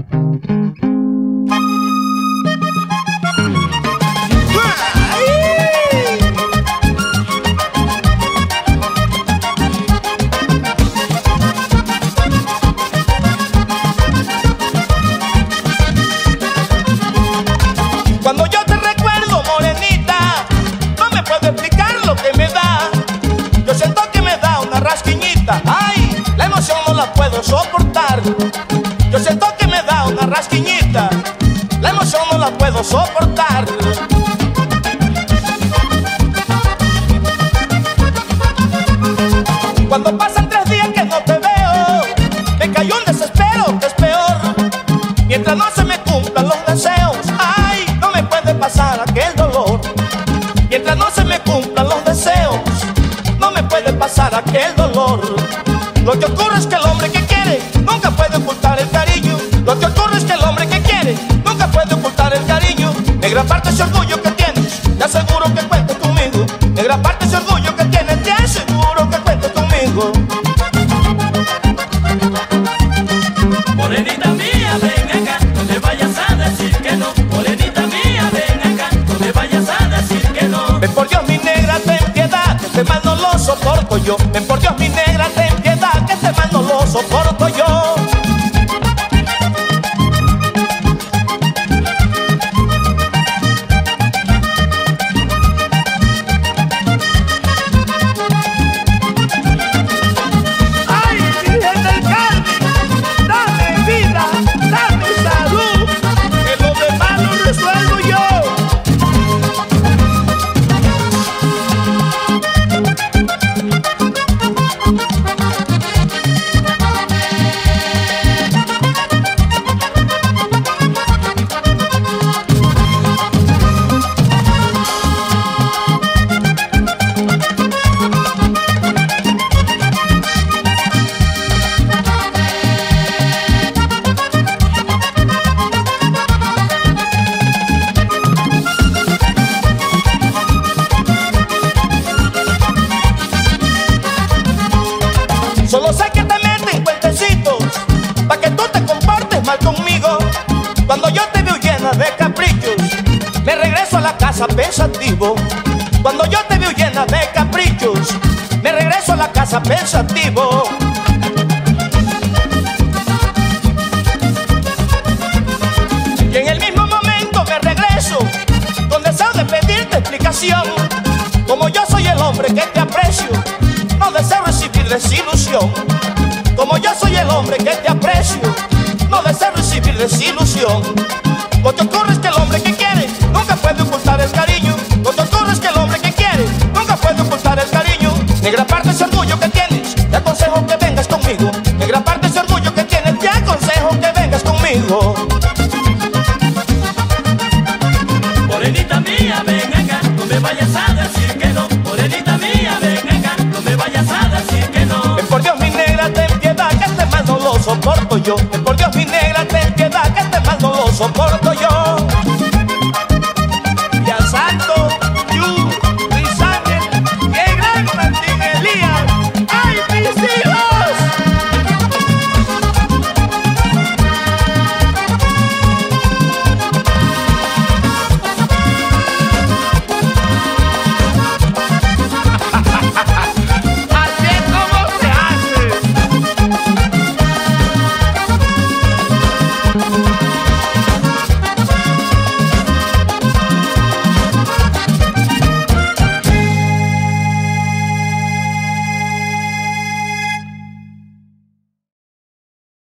Cuando yo te recuerdo, morenita, no me puedo explicar lo que me da. Yo siento que me da una rasquiñita. Ay, la emoción no la puedo soportar. Yo siento que me da una rasquiñita. La emoción no la puedo soportar. Cuando pasan 3 días que no te veo, me cayó un desespero que es peor. Mientras no se me cumplan los deseos, ay, no me puede pasar aquel dolor. Mientras no se me cumplan los deseos, no me puede pasar aquel dolor. Lo que ocurre es que el hombre que quiere nunca puede ocultar el cariño. Lo que ocurre es que el hombre que quiere nunca puede ocultar el cariño. Negra, parte ese orgullo que tienes, te aseguro que cuentes conmigo. Negra, parte ese orgullo que tienes, te aseguro que cuentes conmigo. Morenita mía, ven acá, no me vayas a decir que no. Morenita mía, ven acá, no me vayas a decir que no. Ven por Dios, mi negra, ten piedad, que este mal no lo soporto yo. Ven por Dios, mi negra, ten piedad, que este mal no lo soporto yo. Ay, Virgen del Carmen, dame vida, dame salud, que lo demás lo resuelvo yo. Solo sé que te meten cuentecitos pa' que tú te comportes mal conmigo. Cuando yo te veo llena de caprichos, me regreso a la casa pensativo. Cuando yo te veo llena de caprichos, me regreso a la casa pensativo. Y en el mismo momento me regreso con deseo de pedirte explicación. Como yo soy el hombre que te aprecio, no deseo recibir desilusión. Como yo soy el hombre que te aprecio, no deseo recibir desilusión. Lo que ocurre es que el hombre que quiere nunca puede ocultar el cariño. Lo que ocurre es que el hombre que quiere nunca puede ocultar el cariño. Negra, parte ese orgullo que tienes, te aconsejo que vengas conmigo. Negra, parte ese orgullo que tienes, te aconsejo que vengas conmigo. Morenita mía, ven acá, no me vayas a decir que no. Morenita mía, ven acá, no me vayas a decir que no. Ven por Dios, mi negra, ten piedad, que este mal no lo soporto yo. Ven por Dios, mi negra, ten piedad, que este mal no lo soporto yo.